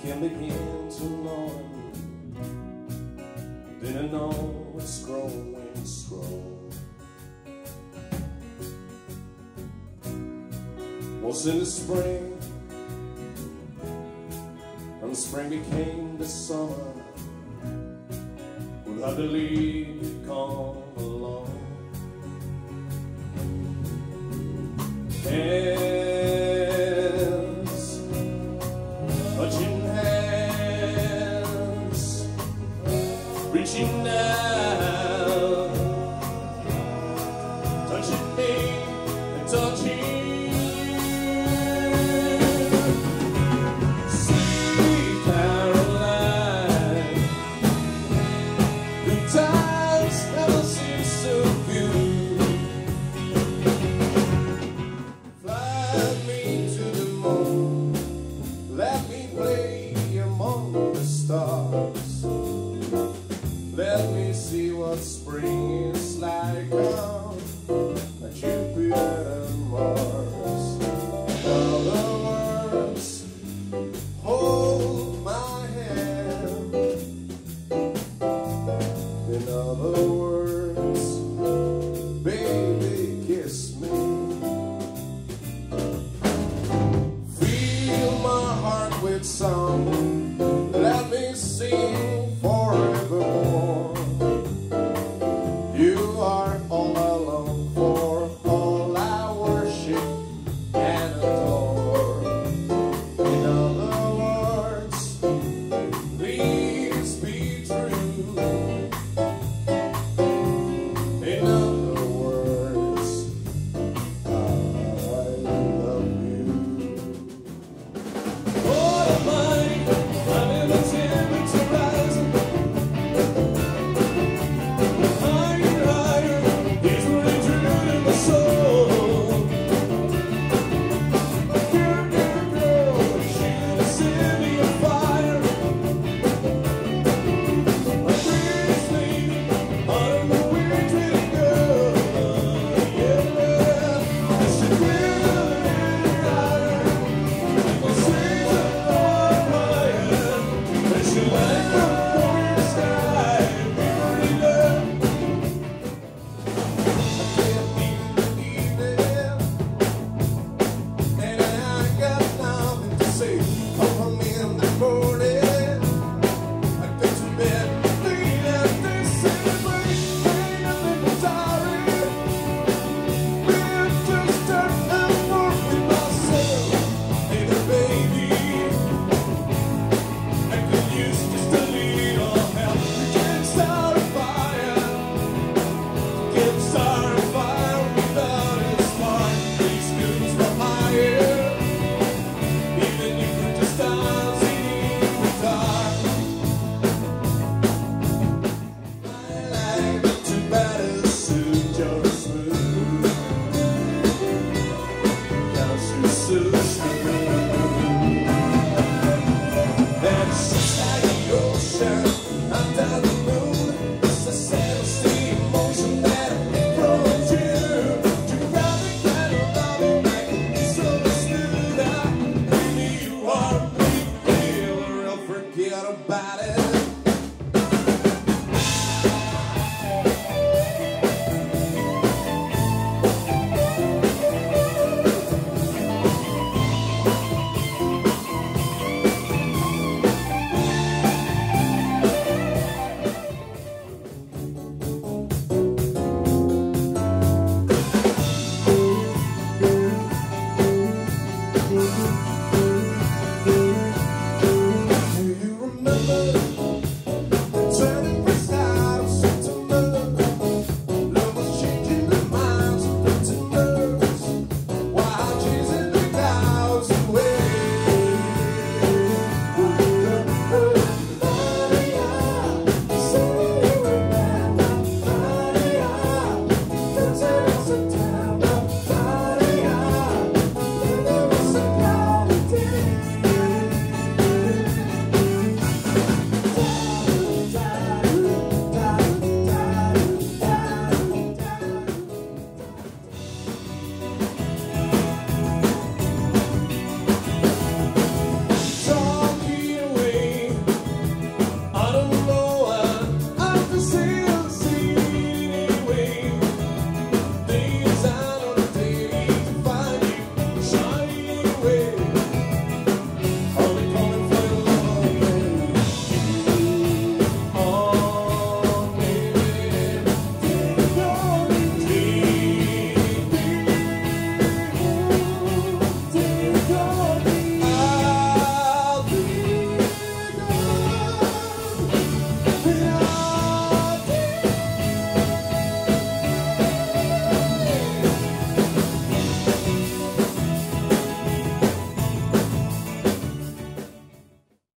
can begin to know him. Didn't know it's growing strong. Was in the spring, and the spring became the summer. Would I believe you'd come along? Hands, touching hands, reaching down, touching me and touching Sweet Caroline. Good times never seem so good. Fly me to the moon, let me play among the stars. Let me see what spring is like on Jupiter and Mars. In other words, hold my hand. In other words, baby, kiss me. Fill my heart with song, let me sing forevermore. You are all alone, for all I worship and adore. In other words, please be true. In other words, I love you. What am I? I'm in the temperature rising. Higher, higher, it's running true in my soul. Girl, girl, girl, should have set me on fire. My pretty lady, I don't know where to go. Yeah, I should really higher. People say I'm on fire. I should like the warm sky, pretty love. I can't even eat and I got nothing to say. Come in the morning, I go to bed, late at the celebrate, hang up in the diary. We're just start and work with myself. Hey there, baby, I could use just a little help. We can start a fire, get started a fire without a spark. These goods from higher, even if we're just dancing in the dark. I like to better suit your smooth, 'cause you're so smooth. That's just like the ocean under the moon. It's a celestial emotion that grows you. You got the kind of love you make me so smooth. When you are me, I'll forget about it.